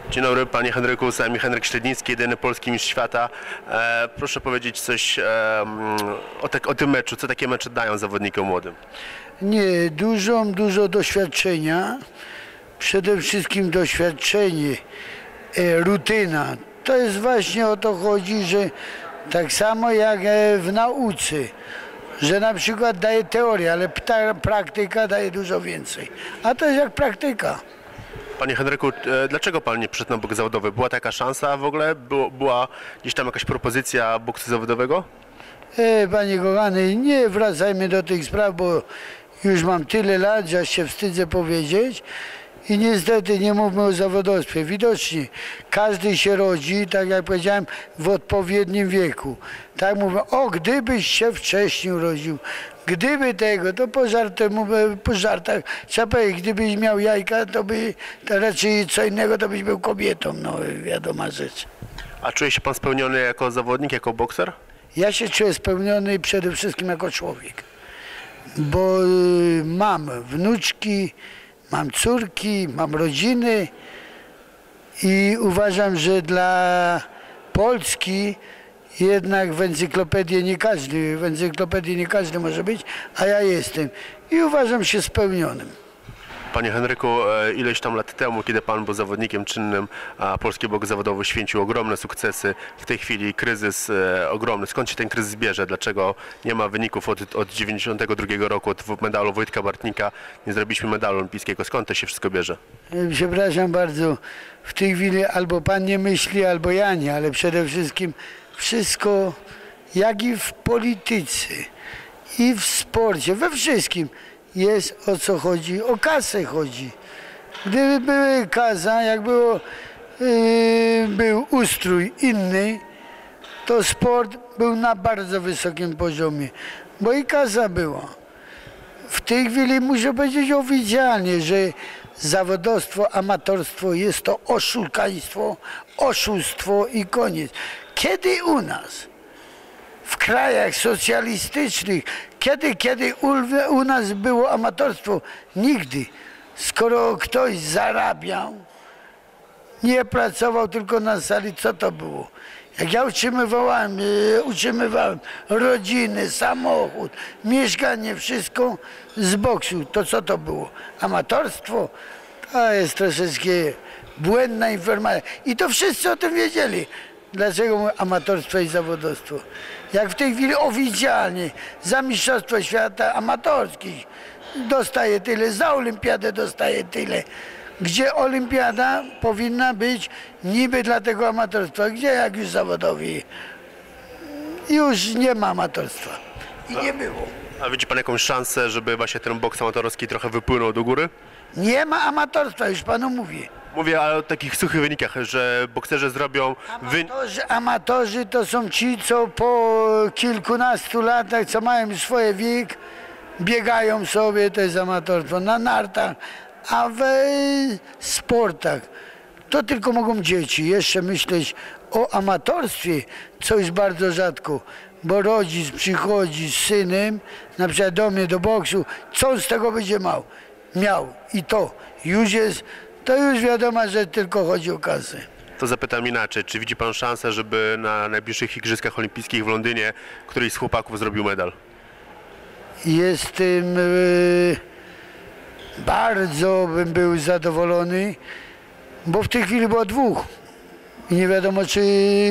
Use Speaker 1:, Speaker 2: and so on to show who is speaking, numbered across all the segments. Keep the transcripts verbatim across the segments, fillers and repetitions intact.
Speaker 1: Dzień dobry, panie Henryku, z nami Henryk Średnicki, jedyny polski mistrz świata. E, proszę powiedzieć coś e, o, te, o tym meczu, co takie mecze dają zawodnikom młodym?
Speaker 2: Nie, dużo, dużo doświadczenia, przede wszystkim doświadczenie, e, rutyna. To jest właśnie o to chodzi, że tak samo jak e, w nauce, że na przykład daje teorię, ale pta, praktyka daje dużo więcej. A to jest jak praktyka.
Speaker 1: Panie Henryku, e, dlaczego pan nie przyszedł na boks zawodowy? Była taka szansa w ogóle? Było, była gdzieś tam jakaś propozycja boksu zawodowego?
Speaker 2: E, panie kochany, nie wracajmy do tych spraw, bo już mam tyle lat, że się wstydzę powiedzieć. I niestety nie mówmy o zawodowstwie. Widocznie każdy się rodzi, tak jak powiedziałem, w odpowiednim wieku. Tak mówię, o gdybyś się wcześniej urodził, gdyby tego, to po, żartem, po żartach trzeba powiedzieć, gdybyś miał jajka, to by to raczej co innego, to byś był kobietą, no wiadoma rzecz.
Speaker 1: A czuje się pan spełniony jako zawodnik, jako bokser?
Speaker 2: Ja się czuję spełniony przede wszystkim jako człowiek, bo y, mam wnuczki, mam córki, mam rodziny i uważam, że dla Polski jednak w encyklopedii nie każdy, w encyklopedii nie każdy może być, a ja jestem i uważam się spełnionym.
Speaker 1: Panie Henryku, ileś tam lat temu, kiedy pan był zawodnikiem czynnym, a polski boks zawodowy święcił ogromne sukcesy. W tej chwili kryzys e, ogromny. Skąd się ten kryzys bierze? Dlaczego nie ma wyników od, od dziewięćdziesiątego drugiego roku, od medalu Wojtka Bartnika? Nie zrobiliśmy medalu olimpijskiego. Skąd to się wszystko bierze?
Speaker 2: Przepraszam bardzo, w tej chwili albo pan nie myśli, albo ja nie, ale przede wszystkim wszystko, jak i w polityce, i w sporcie, we wszystkim. Jest o co chodzi, o kasę chodzi. Gdyby były kasa, jak było, yy, był ustrój inny, to sport był na bardzo wysokim poziomie, bo i kasa była. W tej chwili muszę powiedzieć oficjalnie, że zawodowstwo, amatorstwo jest to oszukaństwo, oszustwo i koniec. Kiedy u nas, w krajach socjalistycznych, kiedy, kiedy u, u nas było amatorstwo? Nigdy. Skoro ktoś zarabiał, nie pracował tylko na sali, co to było? Jak ja utrzymywałem, utrzymywałem rodziny, samochód, mieszkanie, wszystko z boksu, to co to było? Amatorstwo? To jest troszeczkę błędna informacja. I to wszyscy o tym wiedzieli. Dlaczego mówię amatorstwo i zawodowstwo? Jak w tej chwili oficjalnie za mistrzostwo świata amatorskich dostaje tyle, za olimpiadę dostaje tyle, gdzie olimpiada powinna być niby dla tego amatorstwa, gdzie jak już zawodowi już nie ma amatorstwa i nie było.
Speaker 1: A widzi pan jakąś szansę, żeby właśnie ten boks amatorski trochę wypłynął do góry?
Speaker 2: Nie ma amatorstwa, już panu mówię.
Speaker 1: Mówię o takich suchych wynikach, że bokserzy zrobią... Wy...
Speaker 2: Amatorzy, amatorzy to są ci, co po kilkunastu latach, co mają swoje wiek, biegają sobie, to jest amatorstwo, na nartach, a w sportach to tylko mogą dzieci jeszcze myśleć o amatorstwie, co jest bardzo rzadko, bo rodzic przychodzi z synem, na przykład do mnie, do boksu, co on z tego będzie miał? Miał i to już jest, to już wiadomo, że tylko chodzi o kasę.
Speaker 1: To zapytam inaczej, czy widzi pan szansę, żeby na najbliższych Igrzyskach Olimpijskich w Londynie któryś z chłopaków zrobił medal?
Speaker 2: Jestem, y, bardzo bym był zadowolony, bo w tej chwili było dwóch i nie wiadomo, czy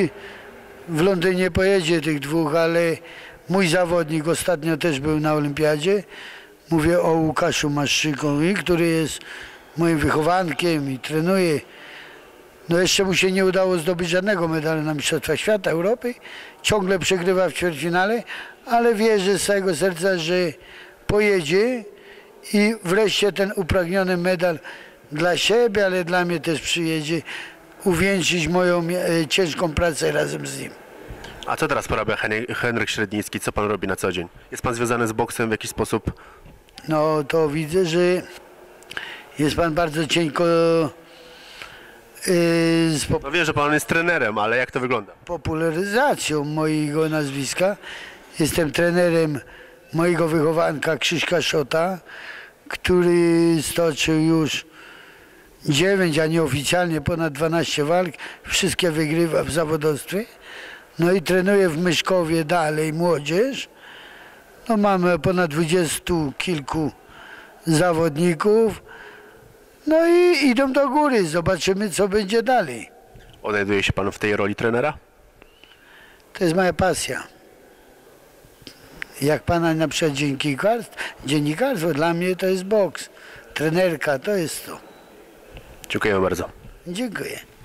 Speaker 2: w Londynie pojedzie tych dwóch, ale mój zawodnik ostatnio też był na olimpiadzie. Mówię o Łukaszu Maszczykowi, który jest moim wychowankiem i trenuje. No jeszcze mu się nie udało zdobyć żadnego medalu na Mistrzostwach Świata, Europy. Ciągle przegrywa w ćwierćfinale, ale wierzę z całego serca, że pojedzie i wreszcie ten upragniony medal dla siebie, ale dla mnie też przyjedzie, uwieńczyć moją e, ciężką pracę razem z nim.
Speaker 1: A co teraz porabia Henryk Średnicki? Co pan robi na co dzień? Jest pan związany z boksem w jakiś sposób?
Speaker 2: No to widzę, że jest pan bardzo cienko yy, z
Speaker 1: No wiem, że pan jest trenerem, ale jak to wygląda?
Speaker 2: popularyzacją mojego nazwiska. Jestem trenerem mojego wychowanka Krzyśka Szota, który stoczył już dziewięć, a nieoficjalnie ponad dwanaście walk, wszystkie wygrywa w zawodowstwie. No i trenuję w Myszkowie dalej młodzież. No mamy ponad dwudziestu kilku zawodników. No i idą do góry, zobaczymy co będzie dalej.
Speaker 1: Odnajduje się pan w tej roli trenera?
Speaker 2: To jest moja pasja. Jak pana na przykład dziennikarstwo, dziennikarstwo dla mnie to jest boks. Trenerka to jest to.
Speaker 1: Dziękuję bardzo.
Speaker 2: Dziękuję.